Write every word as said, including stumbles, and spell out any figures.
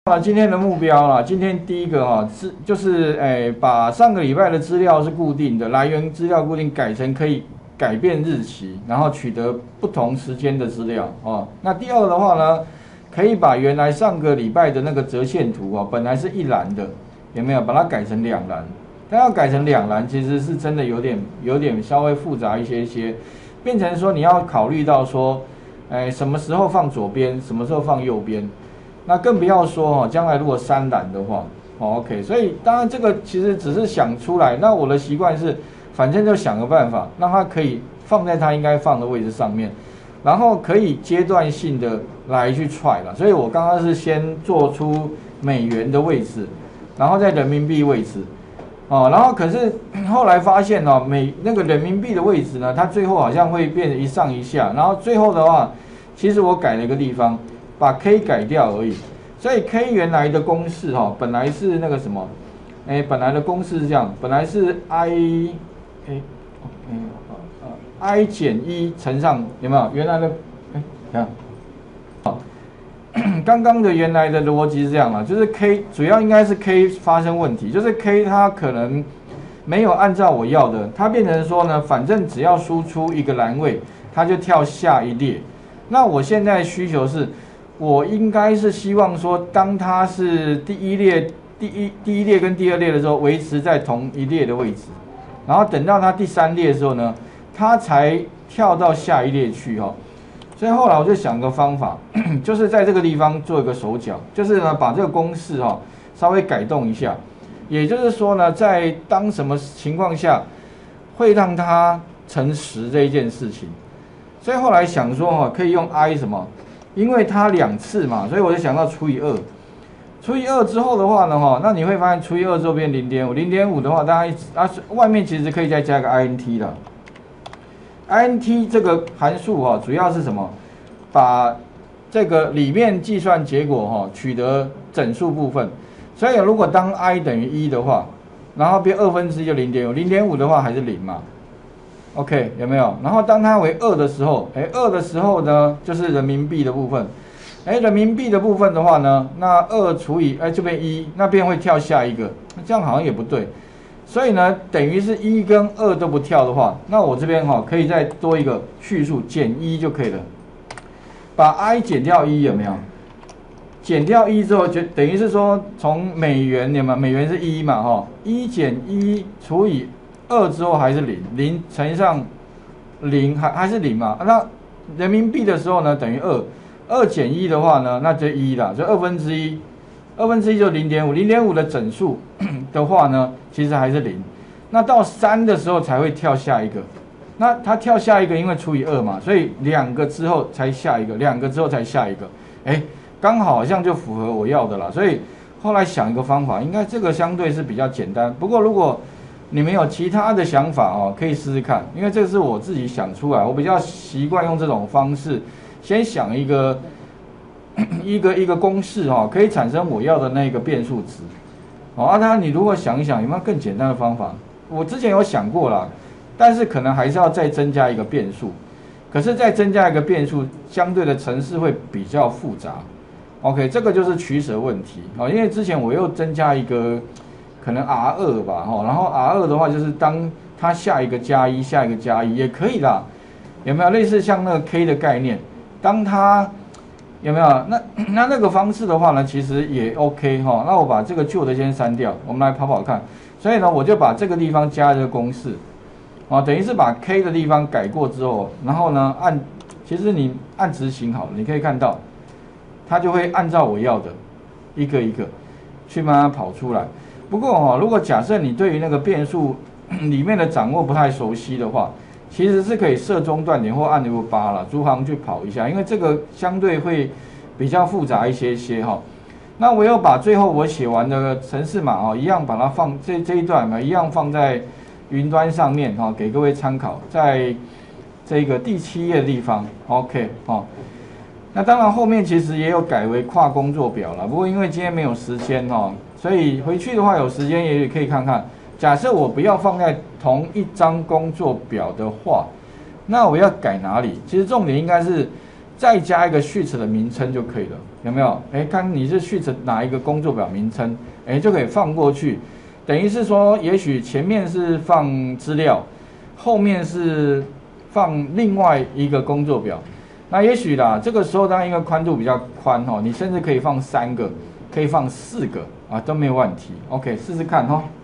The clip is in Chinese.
啊，今天的目标啦，今天第一个哈是就是诶，把上个礼拜的资料是固定的，来源资料固定改成可以改变日期，然后取得不同时间的资料哦。那第二的话呢，可以把原来上个礼拜的那个折线图啊，本来是一栏的，有没有把它改成两栏？但要改成两栏，其实是真的有点有点稍微复杂一些些，变成说你要考虑到说，诶，什么时候放左边，什么时候放右边。那更不要说哈，将来如果三栏的话，哦 ，OK， 所以当然这个其实只是想出来。那我的习惯是，反正就想个办法，让它可以放在它应该放的位置上面，然后可以阶段性的来去踹了。所以我刚刚是先做出美元的位置，然后在人民币位置，哦，然后可是后来发现哦，美那个人民币的位置呢，它最后好像会变一上一下，然后最后的话，其实我改了一个地方。把 K 改掉而已，所以 K 原来的公式哈，本来是那个什么，哎，本来的公式是这样，本来是 I， 哎，哎，呃 I 减一乘上有没有？原来的，哎，看，好，刚刚的原来的逻辑是这样嘛，就是 K 主要应该是 K 发生问题，就是 K 它可能没有按照我要的，它变成说呢，反正只要输出一个栏位，它就跳下一列。那我现在需求是。我应该是希望说，当它是第一列、第一第一列跟第二列的时候，维持在同一列的位置，然后等到它第三列的时候呢，它才跳到下一列去哈。所以后来我就想个方法，就是在这个地方做一个手脚，就是呢把这个公式哈稍微改动一下，也就是说呢，在当什么情况下会让它乘十这一件事情。所以后来想说哈，可以用 I 什么？因为它两次嘛，所以我就想到除以二，除以二之后的话呢，哈，那你会发现除以二之后变零点五，零点五的话，大家啊外面其实可以再加一个 int 的 ，int 这个函数哈，主要是什么？把这个里面计算结果哈取得整数部分，所以如果当 i 等于一的话，然后变二分之一就零点五，零点五的话还是零嘛。OK 有没有？然后当它为二的时候，哎，二的时候呢，就是人民币的部分。哎，人民币的部分的话呢，那二除以哎这边一，那边会跳下一个，这样好像也不对。所以呢，等于是一跟二都不跳的话，那我这边哈、哦、可以再多一个序数减一就可以了。把 i 减掉一有没有？减掉一之后，就等于是说从美元有没有？美元是一嘛哈，一减一除以二之后还是零，零乘上零还还是零嘛？那人民币的时候呢，等于二，二减一的话呢，那就一啦，就二分之一，二分之一就零点五，零点五的整数的话呢，其实还是零。那到三的时候才会跳下一个，那它跳下一个，因为除以二嘛，所以两个之后才下一个，两个之后才下一个，哎，刚好好像就符合我要的啦。所以后来想一个方法，应该这个相对是比较简单。不过如果你们有其他的想法哦，可以试试看，因为这个是我自己想出来，我比较习惯用这种方式，先想一个一个一个公式哈、哦，可以产生我要的那个变数值。哦，啊，那你如果想一想，有没有更简单的方法？我之前有想过啦，但是可能还是要再增加一个变数。可是再增加一个变数，相对的程式会比较复杂。OK， 这个就是取舍问题哦，因为之前我又增加一个。可能 R 二 吧，哈，然后 R 二 的话就是当它下一个加一，下一个加一也可以啦，有没有类似像那个 K 的概念？当它有没有那那那个方式的话呢，其实也 OK 哈。那我把这个旧的先删掉，我们来跑跑看。所以呢，我就把这个地方加这个公式，啊，等于是把 K 的地方改过之后，然后呢按，其实你按执行好了，你可以看到，它就会按照我要的一个一个去慢慢跑出来。不过哈，如果假设你对于那个变数里面的掌握不太熟悉的话，其实是可以设中断点或按钮八了，逐行去跑一下，因为这个相对会比较复杂一些些哈。那我又把最后我写完的程式码哦，一样把它放这这一段嘛，一样放在云端上面哈，给各位参考，在这个第七页的地方 ，OK 哦。那当然后面其实也有改为跨工作表了，不过因为今天没有时间哦。所以回去的话有时间也可以看看。假设我不要放在同一张工作表的话，那我要改哪里？其实重点应该是再加一个 sheet 的名称就可以了。 有没有？哎，看你是去成哪一个工作表名称，哎，就可以放过去。等于是说，也许前面是放资料，后面是放另外一个工作表。那也许啦，这个时候当然因为宽度比较宽哈，你甚至可以放三个，可以放四个啊，都没有问题。OK， 试试看哈。